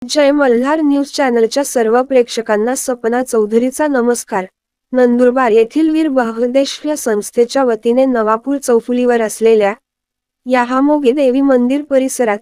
जय Malhar news चॅनलच्या सर्व प्रेक्षकांना सपना चौधरीचा नमस्कार। नंदुरबार येथील वीर बहदेश या संस्थेच्या वतीने नवापूर चौफुलीवर असलेल्या याहामोगे देवी मंदिर परिसरात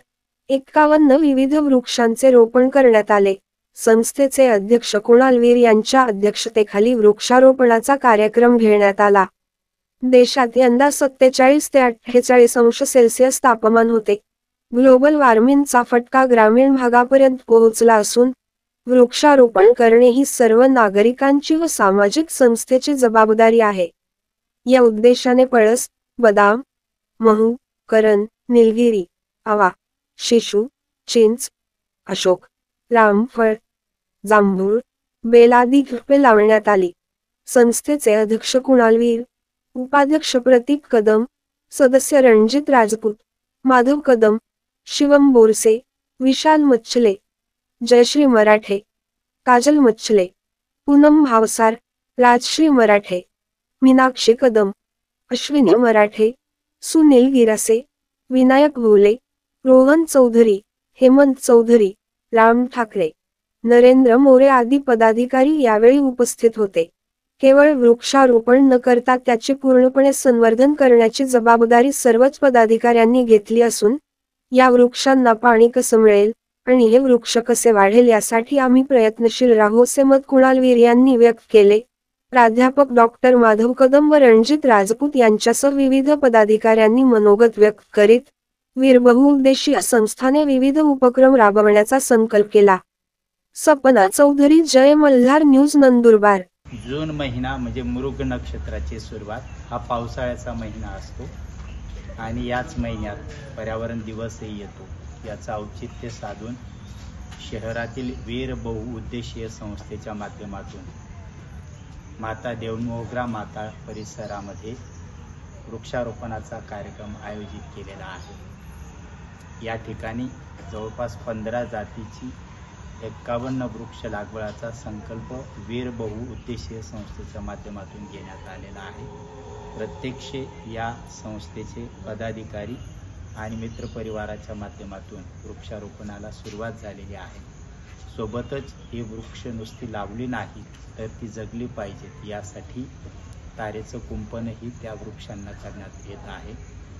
51 विविध वृक्षांचे रोपण करण्यात आले। संस्थेचे अध्यक्ष कुणाल वीर यांच्या अध्यक्षतेखाली वृक्षारोपणाचा कार्यक्रम घेण्यात आला। देशात यंदा 47 ते 48 अंश सेल्सिअस तापमान होते। ग्लोबल वॉर्मिंगचा फटका ग्रामीण भागापर्यंत पोहोचला असून वृक्षारोपण करणे ही सर्व नागरिकांची व सामाजिक संस्थेची जबाबदारी आहे। या उद्देशाने पळस, बदाम, महू, करण, निलगिरी, आवा, शिशु, चिंच, अशोक, रामफळ, जांभूळ, बेल आदी झाडे लावण्यात आली। संस्थेचे अध्यक्ष कुणाल वीर, उपाध्यक्ष प्रतीक कदम, सदस्य रणजित राजपूत, माधव कदम, शिवम बोरसे, विशाल मच्छले, जयश्री मराठे, काजल मच्छले, पूनम भावसार, राजश्री मराठे, मीनाक्षी कदम, अश्विनी मराठे, सुनील गिरासे, विनायक भोले, रोहन चौधरी, हेमंत चौधरी, राम ठाकरे, नरेंद्र मोरे आदी पदाधिकारी यावेळी उपस्थित होते। केवळ वृक्षारोपण न करता त्याचे पूर्णपणे संवर्धन करण्याची जबाबदारी सर्वच पदाधिकाऱ्यांनी घेतली असून या वृक्षांना पाणी कसं मिळेल आणि हे वृक्ष कसे वाढेल यासाठी आम्ही प्रयत्नशील राहू असे मत कुणाल वीर यांनी व्यक्त केले। प्राध्यापक डॉक्टर माधव कदम व रणजित राजपूत यांच्यासह विविध पदाधिकाऱ्यांनी मनोगत व्यक्त करीत वीर बहुउद्देशीय संस्थाने विविध उपक्रम राबवण्याचा संकल्प केला। सपना चौधरी, जय मल्हार न्यूज, नंदुरबार। जून महिना म्हणजे मृग नक्षत्राची सुरुवात हा पावसाळ्याचा महिना असतो आणि याच महिन्यात पर्यावरण दिवसही येतो। याचा औचित्य साधून शहरातील वीर बहुउद्देशीय संस्थेच्या माध्यमातून माता देवमोगरा माता परिसरामध्ये वृक्षारोपणाचा कार्यक्रम आयोजित केलेला आहे। या ठिकाणी जवळपास 15 जातीची 51 वृक्ष लागवडाचा संकल्प वीर बहुउद्देशीय संस्थेच्या माध्यमातून घेण्यात आलेला आहे। प्रत्यक्ष या संस्थेचे पदाधिकारी आणि मित्रपरिवाराच्या माध्यमातून वृक्षारोपणाला सुरुवात झालेली आहे। सोबतच ही वृक्ष नुसती लावली नाही तर ती जगली पाहिजेत यासाठी तारेचं कुंपणही त्या वृक्षांना करण्यात येत आहे।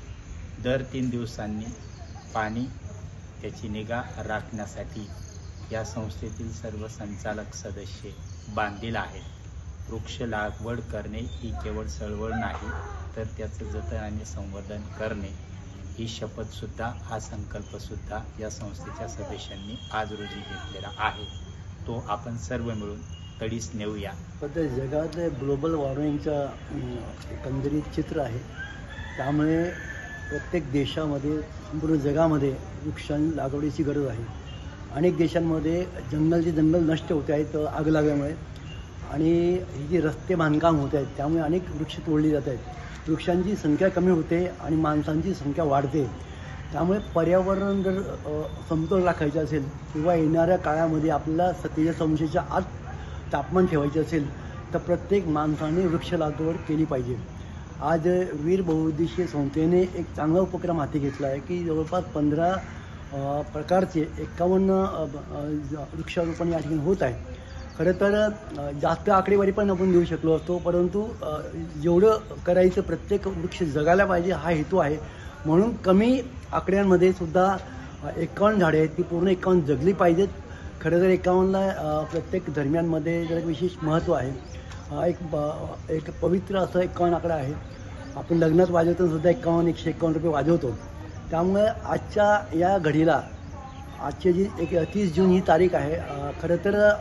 दर 3 दिवसांनी पाणी त्याची निगा राखण्यासाठी या संस्थेतील सर्व संचालक सदस्य बांधील आहेत। वृक्ष लागवड करणे ही केवळ चळवळ नाही तर त्याचं जतन आणि संवर्धन करणे ही शपथ सुद्धा, हा संकल्प सुद्धा या संस्थेच्या सदस्यांनी आज रोजी घेतलेला आहे। तो आपण सर्व मिळून तडीस नेऊया। पण जगात ग्लोबल वॉर्मिंगचा एकंदरीत चित्र आहे, त्यामुळे प्रत्येक देशामध्ये संपूर्ण जगामध्ये वृक्ष लागवडीची गरज आहे। अनेक देशांमध्ये जंगल नष्ट होत आहेत आग लागल्यामुळे, आणि ही जी रस्ते बांधकाम होत आहेत त्यामुळे अनेक वृक्ष तोडली जात आहेत। वृक्षांची संख्या कमी होते आणि माणसांची संख्या वाढते, त्यामुळे पर्यावरण जर समतोल राखायचं असेल किंवा येणाऱ्या काळामध्ये आपल्याला 47 अंशाच्या आत तापमान ठेवायचे असेल तर प्रत्येक माणसाने वृक्ष लागवड केली पाहिजे। आज वीर बहुउद्देशीय संस्थेने एक चांगला उपक्रम हाती घेतला आहे की जवळपास 15 प्रकारचे 51 वृक्षारोपण या ठिकाणी होत आहे। खरं तर जास्त आकडेवारी पण आपण देऊ शकलो असतो, परंतु जेवढं करायचं प्रत्येक वृक्ष जगायला पाहिजे हा हेतू आहे। म्हणून कमी आकड्यांमध्ये सुद्धा 51 झाडे आहेत ती पूर्ण 51 जगली पाहिजेत। खरं तर 51ला प्रत्येक धर्मियांमध्ये जर विशेष महत्त्व आहे। एक पवित्र असं 51 आकडा आहे। आपण लग्नात वाजवताना सुद्धा 51 151 रुपये वाजवतो। त्यामुळे आजच्या या घडीला आजची जी 30 जून ही तारीख आहे, खरं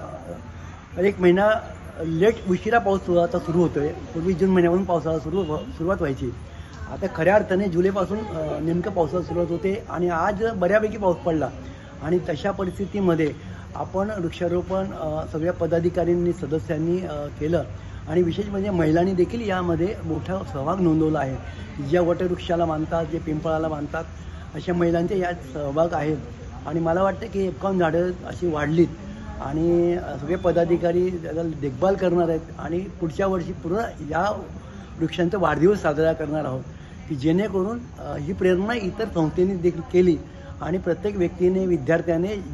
तर एक महिना उशिरा पाऊस आता सुरू होतो आहे। पूर्वी जून महिन्यापासून पावसाला सुरुवात व्हायची, आता खऱ्या अर्थाने जुलैपासून नेमकं पावसाला सुरुवात होते आणि आज बऱ्यापैकी पाऊस पडला। आणि तशा परिस्थितीमध्ये आपण वृक्षारोपण सगळ्या पदाधिकाऱ्यांनी सदस्यांनी केलं आणि विशेष म्हणजे महिलांनी देखील यामध्ये मोठा सहभाग नोंदवला आहे। ज्या वटवृक्षाला मानतात, जे पिंपळाला मानतात, अशा महिलांचे यात सहभाग आहे। आणि मला वाटतं की 51 झाडं अशी वाढलीत आणि सगळे पदाधिकारी त्याला देखभाल करणार आहेत आणि पुढच्या वर्षी पूर्ण या वृक्षांचा वाढदिवस साजरा करणार आहोत की जेणेकरून ही प्रेरणा इतर संस्थेने देखील केली आणि प्रत्येक व्यक्तीने, विद्यार्थ्याने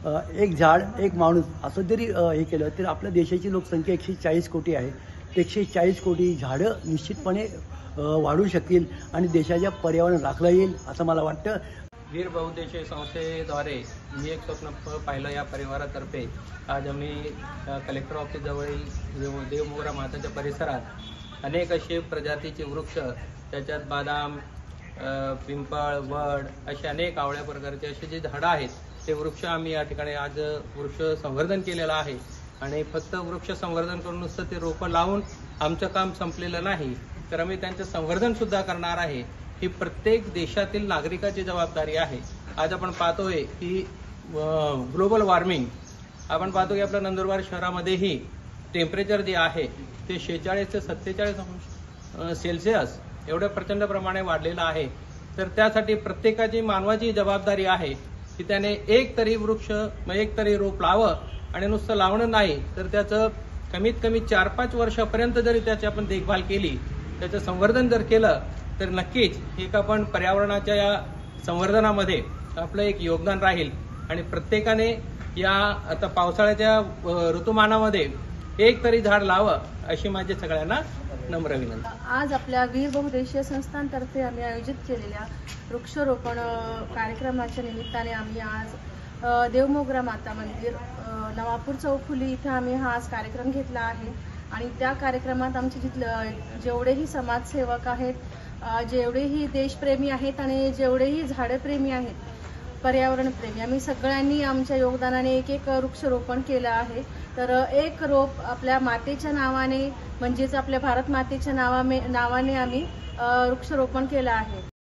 एक झाड एक माणूस असं जरी हे केलं तर आपल्या देशाची लोकसंख्या 140 कोटी आहे. 140 कोटी झाडं निश्चितपणे वाढू शकतील आणि देशाच्या पर्यावरण राखलं येईल असं मला वाटतं. वीर बहुउद्देशीय संस्थेद्वारे मी एक स्वप्न पाहिलं या परिवारातर्फे आज आम्ही कलेक्टर ऑफिस जवळील देवमोगरा माताच्या परिसरात अनेक असे प्रजातीचे वृक्ष, त्याच्यात बदाम, पिंपळ, वड असे अनेक आवळ्या प्रकारचे असे जे झाडं आहेत ते वृक्ष आम्ही या ठिकाणी आज वृक्ष संवर्धन केलेलं आहे. आणि फक्त वृक्ष संवर्धन करून नुसतं ते रोपं लावून आमचं काम संपलेलं नाही, तर आम्ही त्यांचं संवर्धन सुद्धा करणार आहे. ही प्रत्येक देशातील नागरिकाची जबाबदारी आहे. आज आपण पाहतोय की ग्लोबल वॉर्मिंग, आपण पाहतो की आपल्या नंदुरबार शहरामध्येही टेम्परेचर जे आहे ते 46 ते 47 सेल्सिअस एवढ्या प्रचंड प्रमाणे वाढलेलं आहे. तर त्यासाठी प्रत्येकाची मानवाची जबाबदारी आहे की त्याने एक तरी वृक्ष, एक तरी रोप लावं. आणि नुसतं लावणं नाही तर त्याचं कमीत कमी 4-5 वर्षापर्यंत जरी त्याची आपण देखभाल केली, त्याचं संवर्धन जर केलं तर नक्कीच एक आपण पर्यावरणाच्या या संवर्धनामध्ये आपलं एक योगदान राहील. आणि प्रत्येकाने या आता पावसाळ्याच्या ऋतुमानामध्ये एक तरी झाड लावं अशी माझी सगळ्यांना नम्र विनंती. आज आपल्या वीर बहुउद्देशीय संस्थांतर्फे आम्ही आयोजित केलेल्या वृक्षारोपण कार्यक्रमाच्या निमित्ताने आम्ही आज देवमोगरा माता मंदिर, नवापूर चौफुली इथे आम्ही हा आज कार्यक्रम घेतला आहे. आणि त्या कार्यक्रमात आमचे जेवढेही समाजसेवक आहेत, जेवढेही देशप्रेमी आहेत आणि जेवढेही झाडप्रेमी आहेत, पर्यावरणप्रेमी, आम्ही सगळ्यांनी आमच्या योगदानाने एक वृक्षारोपण केलं आहे. तर एक रोप आपल्या मातेच्या नावाने, म्हणजेच आपल्या भारत मातेच्या नावाने आम्ही वृक्षारोपण केलं आहे.